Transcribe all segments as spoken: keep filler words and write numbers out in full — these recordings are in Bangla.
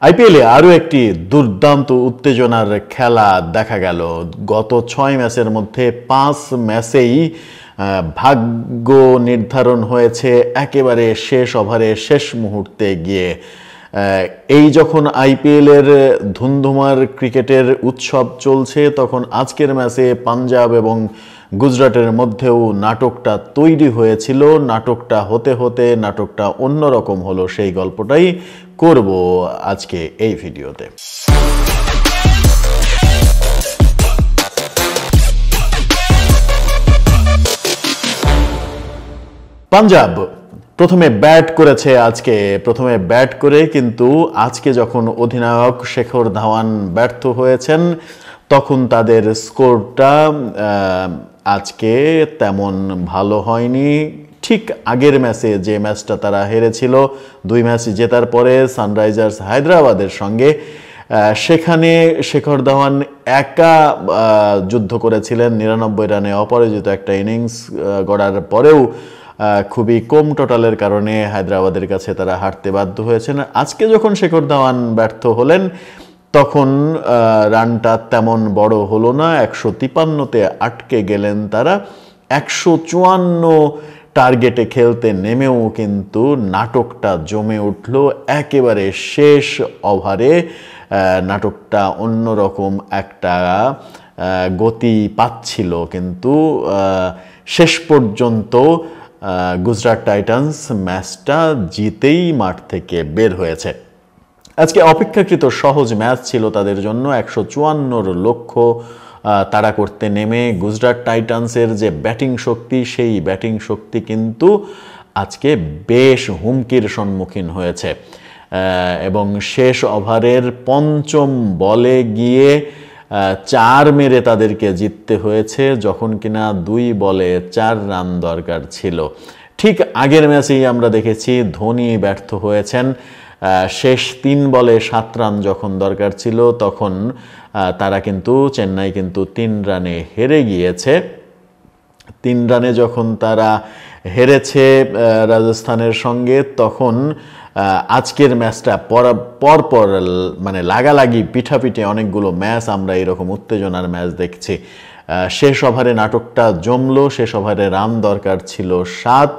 আইপিএলে আরও একটি দুর্দান্ত উত্তেজনার খেলা দেখা গেল। গত ছয় ম্যাচের মধ্যে পাঁচ ম্যাচেই ভাগ্য নির্ধারণ হয়েছে একেবারে শেষ ওভারে শেষ মুহূর্তে গিয়ে। এই যখন আইপিএলের ধুমধুমার ক্রিকেটের উৎসব চলছে, তখন আজকের ম্যাচে পাঞ্জাব এবং গুজরাটের মধ্যেও নাটকটা তৈরি হয়েছিল। নাটকটা হতে হতে নাটকটা অন্যরকম হলো, সেই গল্পটাই করব আজকে এই ভিডিওতে। পাঞ্জাব প্রথমে ব্যাট করেছে আজকে প্রথমে ব্যাট করে কিন্তু আজকে যখন অধিনায়ক শেখর ধাওয়ান ব্যর্থ হয়েছেন, তখন তাদের স্কোরটা আজকে তেমন ভালো হয়নি। ঠিক আগের ম্যাচে যে ম্যাচটা তারা হেরেছিল, দুই ম্যাচ জেতার পরে সানরাইজার্স হায়দ্রাবাদের সঙ্গে, সেখানে শেখর ধাওয়ান একা যুদ্ধ করেছিলেন। নিরানব্বই রানে অপরাজিত একটা ইনিংস গড়ার পরেও খুবই কম টোটালের কারণে হায়দ্রাবাদের কাছে তারা হারতে বাধ্য হয়েছেন। আজকে যখন শেখর ধাওয়ান ব্যর্থ হলেন, তখন রানটা তেমন বড় হলো না। একশো তিপান্নতে আটকে গেলেন তারা। একশো চুয়ান্ন টার্গেটে খেলতে নেমেও কিন্তু নাটকটা জমে উঠল একেবারে শেষ ওভারে। নাটকটা অন্যরকম একটা গতি পাচ্ছিল, কিন্তু শেষ পর্যন্ত গুজরাট টাইটান্স ম্যাচটা জিতেই মাঠ থেকে বের হয়েছে। আজকে অপেক্ষাকৃত সহজ ম্যাচ ছিল তাদের জন্য। একশো চুয়ান্নর লক্ষ্য তারা করতে নেমে গুজরাট টাইটান্সের যে ব্যাটিং শক্তি, সেই ব্যাটিং শক্তি কিন্তু আজকে বেশ হুমকির সম্মুখীন হয়েছে এবং শেষ ওভারের পঞ্চম বলে গিয়ে চার মেরে তাদেরকে জিততে হয়েছে, যখন কিনা দুই বলে চার রান দরকার ছিল। ঠিক আগের ম্যাচেই আমরা দেখেছি ধোনি ব্যর্থ হয়েছেন। শেষ তিন বলে সাত রান যখন দরকার ছিল, তখন তারা কিন্তু চেন্নাই কিন্তু তিন রানে হেরে গিয়েছে। তিন রানে যখন তারা হেরেছে রাজস্থানের সঙ্গে, তখন আজকের ম্যাচটা পরপর মানে লাগালাগি পিঠাপিঠি অনেকগুলো ম্যাচ আমরা এরকম উত্তেজনার ম্যাচ দেখছি। শেষ ওভারে নাটকটা জমলো। শেষ ওভারে রান দরকার ছিল সাত।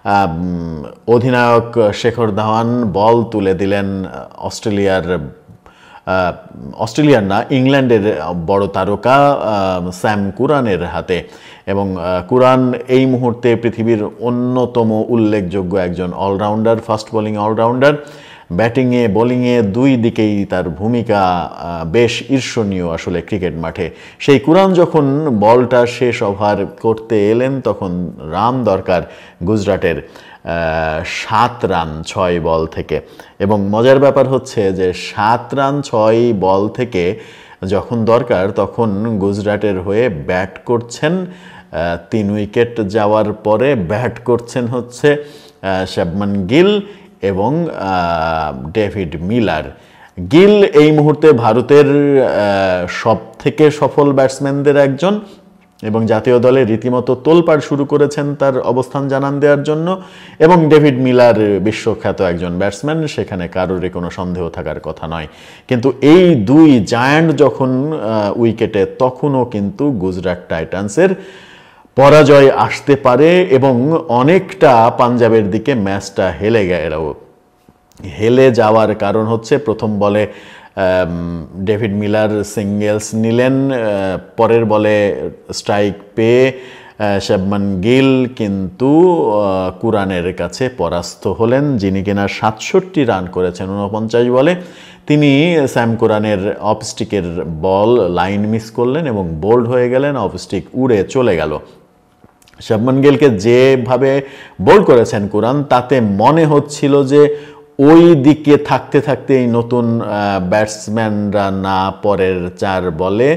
অধিনায়ক শেখর ধাওয়ান বল তুলে দিলেন অস্ট্রেলিয়ার অস্ট্রেলিয়ার না ইংল্যান্ডের বড় তারকা স্যাম কুরানের হাতে, এবং কুরান এই মুহূর্তে পৃথিবীর অন্যতম উল্লেখযোগ্য একজন অলরাউন্ডার, ফাস্ট বোলিং অলরাউন্ডার। ব্যাটিংয়ে বোলিংয়ে দুই দিকেই তার ভূমিকা বেশ ঈর্ষণীয় আসলে ক্রিকেট মাঠে। সেই কুরান যখন বলটা শেষ ওভার করতে এলেন, তখন রান দরকার গুজরাটের সাত রান ছয় বল থেকে। এবং মজার ব্যাপার হচ্ছে যে সাত রান ছয় বল থেকে যখন দরকার, তখন গুজরাটের হয়ে ব্যাট করছেন, তিন উইকেট যাওয়ার পরে ব্যাট করছেন হচ্ছে শুভমান গিল এবং ডেভিড মিলার। গিল এই মুহূর্তে ভারতের সব থেকে সফল ব্যাটসম্যানদের একজন এবং জাতীয় দলে রীতিমতো তোলপাড় শুরু করেছেন তার অবস্থান জানান দেওয়ার জন্য। এবং ডেভিড মিলার বিশ্বখ্যাত একজন ব্যাটসম্যান, সেখানে কারোরই কোনো সন্দেহ থাকার কথা নয়। কিন্তু এই দুই জায়ান্ট যখন উইকেটে, তখনও কিন্তু গুজরাট টাইটান্সের পরাজয় আসতে পারে এবং অনেকটা পাঞ্জাবের দিকে ম্যাচটা হেলে গেল। হেলে যাওয়ার কারণ হচ্ছে প্রথম বলে ডেভিড মিলার সিঙ্গেলস নিলেন, পরের বলে স্ট্রাইক পেয়ে শুভমান গিল কিন্তু কুরানের কাছে পরাস্ত হলেন, যিনি কিনা সাতষট্টি রান করেছেন উনপঞ্চাশ বলে। তিনি স্যাম কুরানের অফস্টিকের বল লাইন মিস করলেন এবং বোল্ড হয়ে গেলেন, অফস্টিক উড়ে চলে গেল। শুভমান গিলকে যেভাবে বোল্ড করেছেন কুরান, তাতে মনে হচ্ছিল যে ওই দিকে থাকতে থাকতে এই নতুন ব্যাটসম্যানরা না পরের চার বলে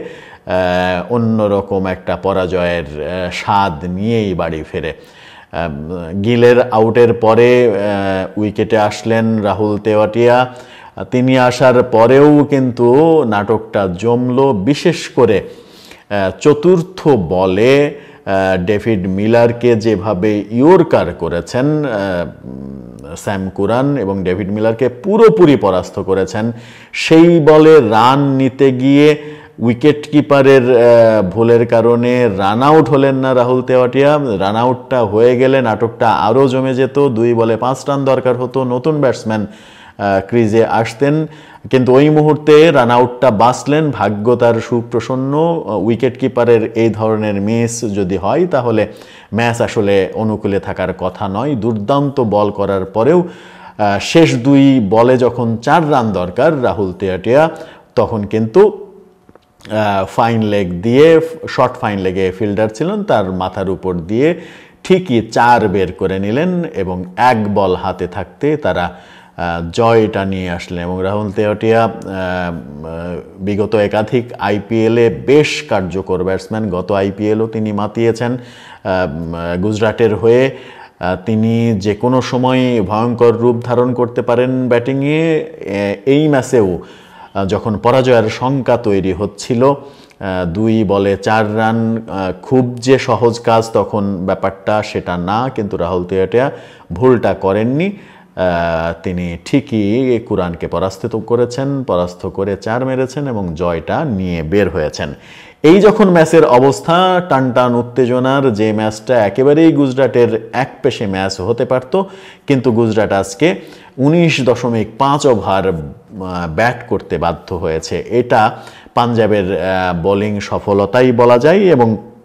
অন্যরকম একটা পরাজয়ের স্বাদ নিয়েই বাড়ি ফেরে। গিলের আউটের পরে উইকেটে আসলেন রাহুল তেওয়াটিয়া। তিনি আসার পরেও কিন্তু নাটকটা জমলো, বিশেষ করে চতুর্থ বলে ডেভিড মিলারকে যেভাবে ইয়র্কার করেছেন স্যাম কুরান এবং ডেভিড মিলারকে পুরোপুরি পরাস্ত করেছেন। সেই বলে রান নিতে গিয়ে উইকেট কিপারের ভুলের কারণে রান আউট হলেন না রাহুল তেওয়াটিয়া। রান আউটটা হয়ে গেলে নাটকটা আরও জমে যেত, দুই বলে পাঁচ রান দরকার হতো, নতুন ব্যাটসম্যান ক্রিজে আসতেন, কিন্তু ওই মুহূর্তে রান আউটটা বাঁচলেন, ভাগ্য তার সুপ্রসন্ন। উইকেট কিপারের এই ধরনের মিস যদি হয় তাহলে ম্যাচ আসলে অনুকূলে থাকার কথা নয়। দুর্দান্ত বল করার পরেও শেষ দুই বলে যখন চার রান দরকার রাহুল তেওয়াটিয়া, তখন কিন্তু ফাইন লেগ দিয়ে, শর্ট ফাইন লেগে ফিল্ডার ছিলেন, তার মাথার উপর দিয়ে ঠিকই চার বের করে নিলেন এবং এক বল হাতে থাকতে তারা জয়টা নিয়ে আসলেন। এবং রাহুল তেওয়াটিয়া বিগত একাধিক আইপিএলে বেশ কার্যকর ব্যাটসম্যান, গত আইপিএলও তিনি মাতিয়েছেন গুজরাটের হয়ে। তিনি যে কোনো সময় ভয়ঙ্কর রূপ ধারণ করতে পারেন ব্যাটিংয়ে। এই ম্যাচেও যখন পরাজয়ের শঙ্কা তৈরি হচ্ছিল, দুই বলে চার রান খুব যে সহজ কাজ তখন ব্যাপারটা সেটা না, কিন্তু রাহুল তেওয়াটিয়া ভুলটা করেননি। তিনি ঠিকই কুরানকে পরাস্ত করেছেন, পরাস্ত করে চার মেরেছেন এবং জয়টা নিয়ে বের হয়েছেন। এই যখন ম্যাচের অবস্থা টান টান উত্তেজনার, যে ম্যাচটা একেবারেই গুজরাটের এক পেশে ম্যাচ হতে পারত, কিন্তু গুজরাট আজকে উনিশ দশমিক পাঁচ ওভার ব্যাট করতে বাধ্য হয়েছে। এটা পাঞ্জাবের বোলিং সফলতাই বলা যায়। এবং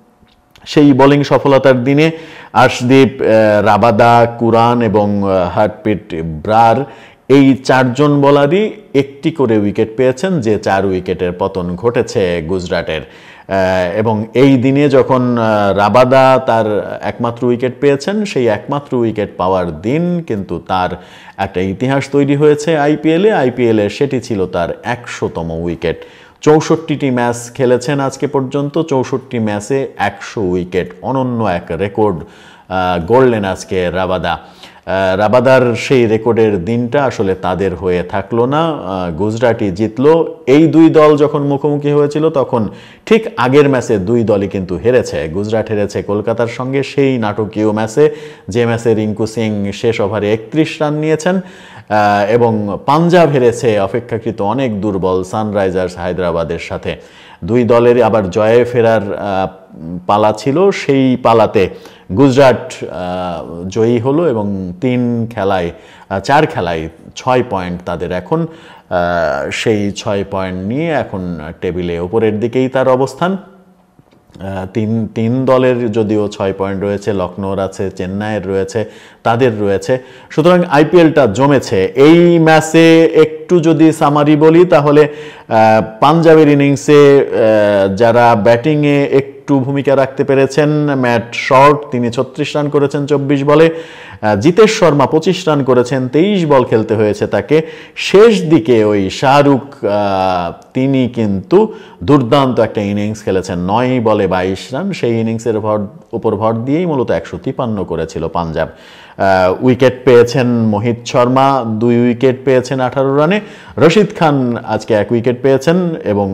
সেই বোলিং সফলতার দিনে আর্শদীপ, রাবাদা, কুরান এবং হার্টপিট ব্রার এই চারজন বোলারই একটি করে উইকেট পেয়েছেন, যে চার উইকেটের পতন ঘটেছে গুজরাটের। এবং এই দিনে যখন রাবাদা তার একমাত্র উইকেট পেয়েছেন, সেই একমাত্র উইকেট পাওয়ার দিন কিন্তু তার একটা ইতিহাস তৈরি হয়েছে আইপিএলে। আইপিএলে সেটি ছিল তার একশোতম উইকেট। চৌষট্টিটি ম্যাচ খেলেছেন আজকে পর্যন্ত, চৌষট্টি ম্যাচে একশো উইকেট, অনন্য এক রেকর্ড গড়লেন আজকে রাবাদা। রাবাদার সেই রেকর্ডের দিনটা আসলে তাদের হয়ে থাকলো না, গুজরাটই জিতলো। এই দুই দল যখন মুখোমুখি হয়েছিল তখন ঠিক আগের ম্যাচে দুই দলই কিন্তু হেরেছে। গুজরাট হেরেছে কলকাতার সঙ্গে সেই নাটকীয় ম্যাচে, যে ম্যাচে রিঙ্কু সিং শেষ ওভারে একত্রিশ রান নিয়েছেন, এবং পাঞ্জাব হেরেছে অপেক্ষাকৃত অনেক দুর্বল সানরাইজার্স হায়দ্রাবাদের সাথে। দুই দলের আবার জয়ে ফেরার পালা ছিল, সেই পালাতে গুজরাট জয়ী হলো এবং তিন খেলায় চার খেলায় ছয় পয়েন্ট তাদের এখন। সেই ছয় পয়েন্ট নিয়ে এখন টেবিলে উপরের দিকেই তার অবস্থান। তিন তিন দলের যদিও ছয় পয়েন্ট রয়েছে, লখনৌর আছে, চেন্নাইয়ের রয়েছে, তাদের রয়েছে। সুতরাং আইপিএলটা জমেছে। এই ম্যাচে একটু যদি সামারি বলি তাহলে পাঞ্জাবের ইনিংসে যারা ব্যাটিংয়ে একটু ভূমিকা রাখতে পেরেছেন, ম্যাট শর্ট, তিনি ছত্রিশ রান করেছেন চব্বিশ বলে। জিতেশ শর্মা পঁচিশ রান করেছেন, তেইশ বল খেলতে হয়েছে তাকে। শেষ দিকে ওই শাহরুখ, তিনি কিন্তু দুর্দান্ত একটা ইনিংস খেলেছেন, নয় বলে বাইশ রান। সেই ইনিংসের ভর উপর ভর দিয়েই মূলত একশো তিপান্ন করেছিল পাঞ্জাব। উইকেট পেয়েছেন মোহিত শর্মা, দুই উইকেট পেয়েছেন আঠারো রানে। রশিদ খান আজকে এক উইকেট পেয়েছেন এবং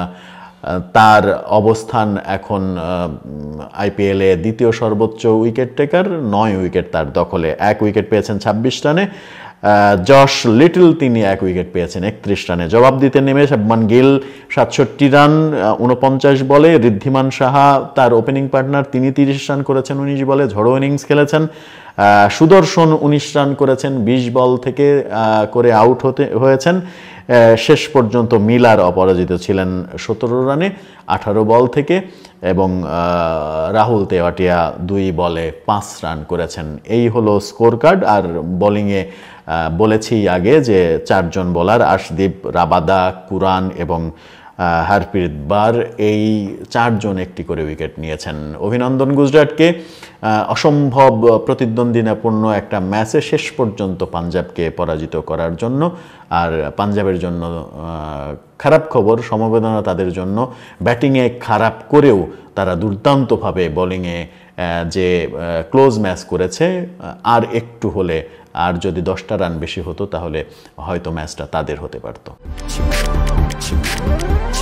তার অবস্থান এখন আইপিএলে দ্বিতীয় সর্বোচ্চ উইকেট টেকার, নয় উইকেট তার দখলে। এক উইকেট পেয়েছেন ছাব্বিশ রানে। জশ লিটল তিনি এক উইকেট পেয়েছেন একত্রিশ রানে। জবাব দিতে নেমে শুভমান গিল সাতষট্টি রান উনপঞ্চাশ বলে। ঋদ্ধিমান সাহা তার ওপেনিং পার্টনার, তিনি তিরিশ রান করেছেন উনিশ বলে, ঝড়ো ইনিংস খেলেছেন। সুদর্শন উনিশ রান করেছেন বিশ বল থেকে করে আউট হতে হয়েছেন। শেষ পর্যন্ত মিলার অপরাজিত ছিলেন সতেরো রানে আঠারো বল থেকে, এবং রাহুল তেওয়াটিয়া দুই বলে পাঁচ রান করেছেন। এই হলো স্কোর কার্ড। আর বোলিংয়ে বলেছি আগে যে চারজন বোলার আর্শদীপ, রাবাদা, কুরান এবং হারপ্রীত বার, এই চারজন একটি করে উইকেট নিয়েছেন। অভিনন্দন গুজরাটকে, অসম্ভব প্রতিদ্বন্দ্বিতাপূর্ণ একটা ম্যাচে শেষ পর্যন্ত পাঞ্জাবকে পরাজিত করার জন্য। আর পাঞ্জাবের জন্য খারাপ খবর, সমবেদনা তাদের জন্য। ব্যাটিংয়ে খারাপ করেও তারা দুর্দান্তভাবে বোলিংয়ে যে ক্লোজ ম্যাচ করেছে, আর একটু হলে, আর যদি দশটা রান বেশি হতো তাহলে হয়তো ম্যাচটা তাদের হতে পারত।